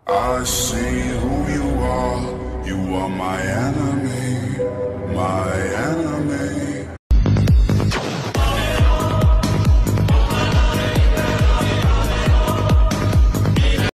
I see who you are. You are my enemy, my